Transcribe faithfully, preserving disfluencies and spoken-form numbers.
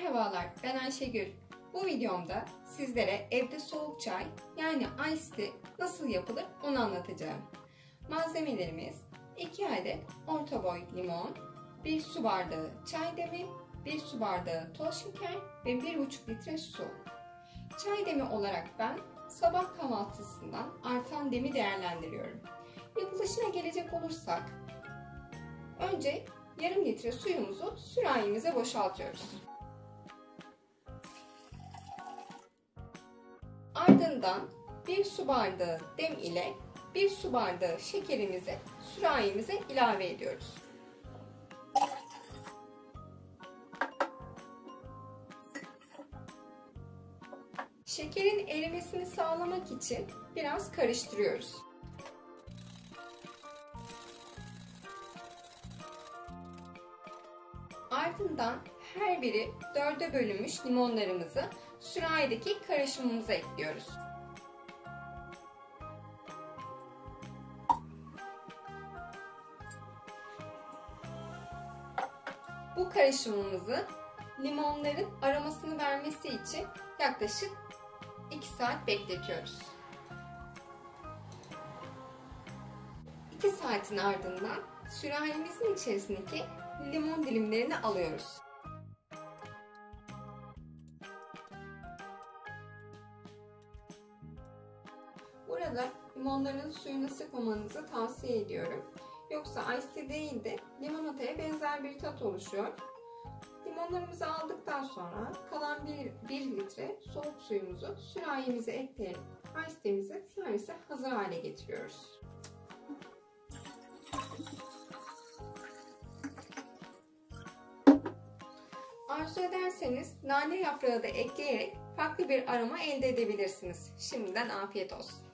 Merhabalar, ben Ayşegül. Bu videomda sizlere evde soğuk çay yani iced tea nasıl yapılır onu anlatacağım. Malzemelerimiz iki adet orta boy limon, bir su bardağı çay demi, bir su bardağı toz şeker ve bir buçuk litre su. Çay demi olarak ben sabah kahvaltısından artan demi değerlendiriyorum. Yapılışına gelecek olursak, önce yarım litre suyumuzu sürahimize boşaltıyoruz. Ardından bir su bardağı dem ile bir su bardağı şekerimizi sürahimize ilave ediyoruz. Şekerin erimesini sağlamak için biraz karıştırıyoruz. Ardından her biri dörde bölünmüş limonlarımızı sürahideki karışımımıza ekliyoruz. Bu karışımımızı limonların aromasını vermesi için yaklaşık iki saat bekletiyoruz. iki saatin ardından sürahimizin içerisindeki limon dilimlerini alıyoruz. Burada limonların suyunu sıkmamanızı tavsiye ediyorum. Yoksa iced tea değil de limonataya benzer bir tat oluşuyor. Limonlarımızı aldıktan sonra kalan bir litre soğuk suyumuzu sürahimize ekleyip iced tea'mizi servise hazır hale getiriyoruz. Arzu ederseniz nane yaprağı da ekleyerek farklı bir aroma elde edebilirsiniz. Şimdiden afiyet olsun.